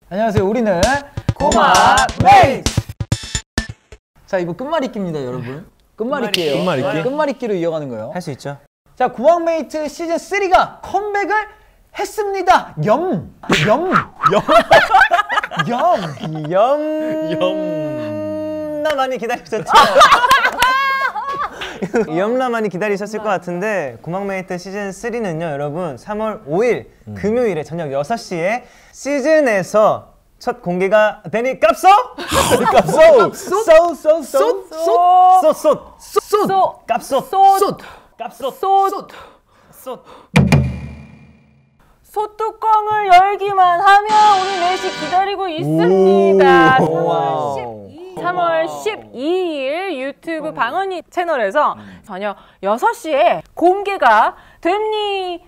안녕하세요. 우리는 고막메이트. 자, 이거 끝말잇기입니다, 여러분. 끝말잇기예요. 끝말잇기? 끝말잇기로 이어가는 거예요. 할 수 있죠. 자, 고막메이트 시즌 3가 컴백을 했습니다. 염나 많이 기다리셨죠? 염나 많이 기다리셨을 것 같은데 고막메이트 시즌 3는요 여러분 3월 5일 금요일에 저녁 6시에 시즌에서 첫 공개가 되니 깝소! 깝소! 소뚜껑을 열기만 하면 우리 넷이 기다리고 있습니다. 3월 12일 유튜브 방언이 채널에서 저녁 6시에 공개가 됩니.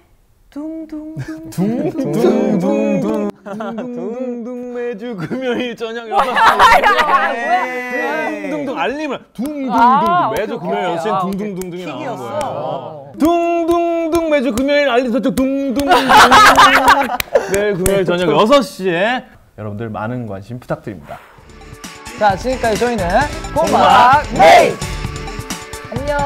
둥둥둥 매주 금요일 저녁 6시 둥둥둥 알림을 둥둥둥 매주 금요일 6시엔 둥둥둥둥이 나오는 거예요. 둥둥둥 매주 금요일 알림 설정 둥둥둥 매일 금요일 저녁 6시에 여러분들 많은 관심 부탁드립니다. 자, 지금까지 저희는 고막메이트. 안녕.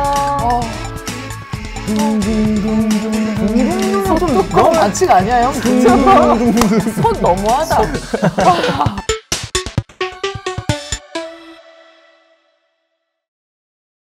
소뚜껑 너무 반칙 아니야, 형? 손 너무하다.